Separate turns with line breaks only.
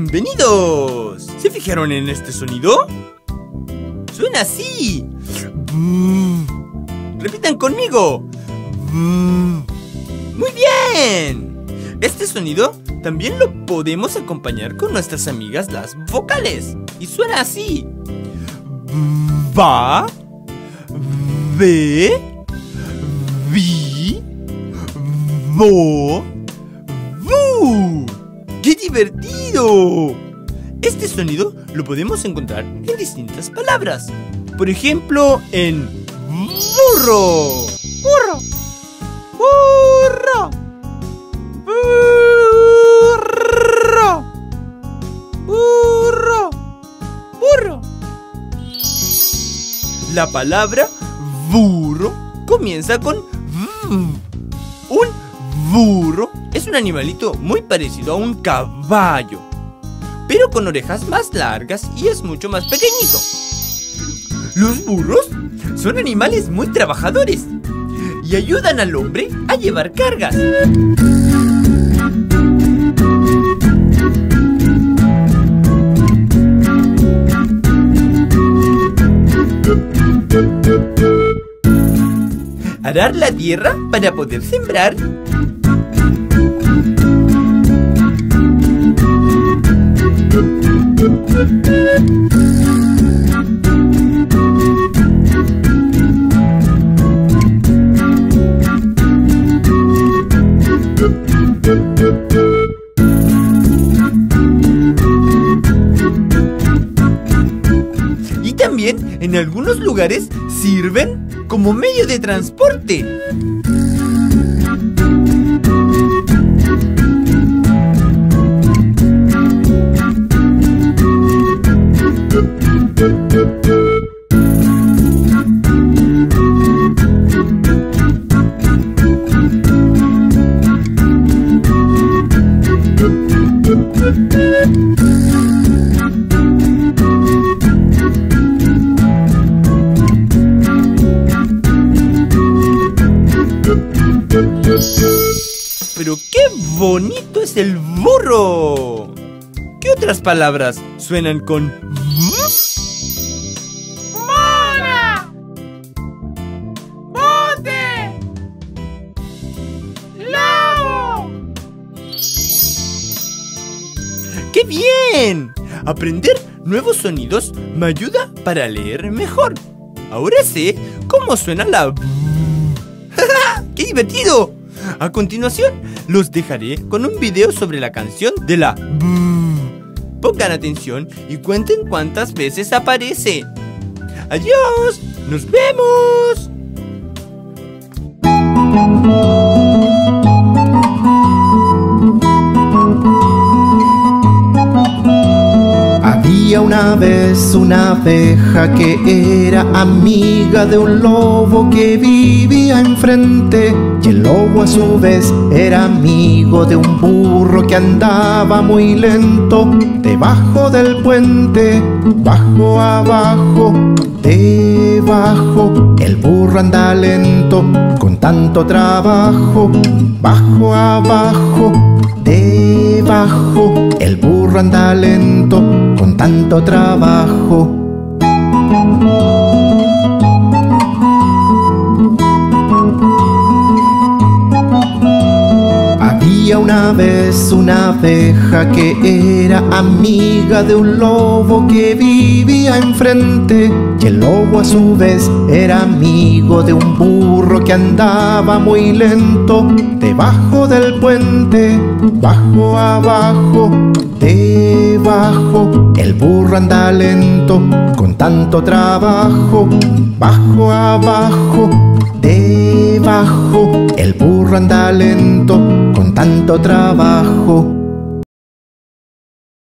¡Bienvenidos! ¿Se fijaron en este sonido? Suena así. Repitan conmigo. Muy bien. Este sonido también lo podemos acompañar con nuestras amigas las vocales. Y suena así. Va, ve, vi, vo, vu. ¡Qué divertido! Este sonido lo podemos encontrar en distintas palabras. Por ejemplo, en burro. Burro. Burro. Burro. Burro. Burro. La palabra burro comienza con v. Un burro es un animalito muy parecido a un caballo, pero con orejas más largas y es mucho más pequeñito. Los burros son animales muy trabajadores y ayudan al hombre a llevar cargas. Arar la tierra para poder sembrar. Y también en algunos lugares sirven como medio de transporte. Pero qué bonito es el burro. ¿Qué otras palabras suenan con v?
¡Mora! ¡Bote! ¡Lobo!
¡Qué bien! Aprender nuevos sonidos me ayuda para leer mejor. Ahora sé cómo suena la v. ¡Qué divertido! A continuación, los dejaré con un video sobre la canción de la v. Pongan atención y cuenten cuántas veces aparece. ¡Adiós! ¡Nos vemos!
Había una vez una abeja que era amiga de un lobo que vivía enfrente, y el lobo a su vez era amigo de un burro que andaba muy lento. Debajo del puente, bajo abajo, debajo, el burro anda lento con tanto trabajo. Bajo abajo, debajo, el burro anda lento con tanto trabajo. Había una vez una abeja que era amiga de un lobo que vivía enfrente, y el lobo a su vez era amigo de un burro que andaba muy lento. Debajo del puente, bajo abajo, debajo, el burro anda lento con tanto trabajo. Bajo abajo, debajo, el burro anda lento con tanto trabajo.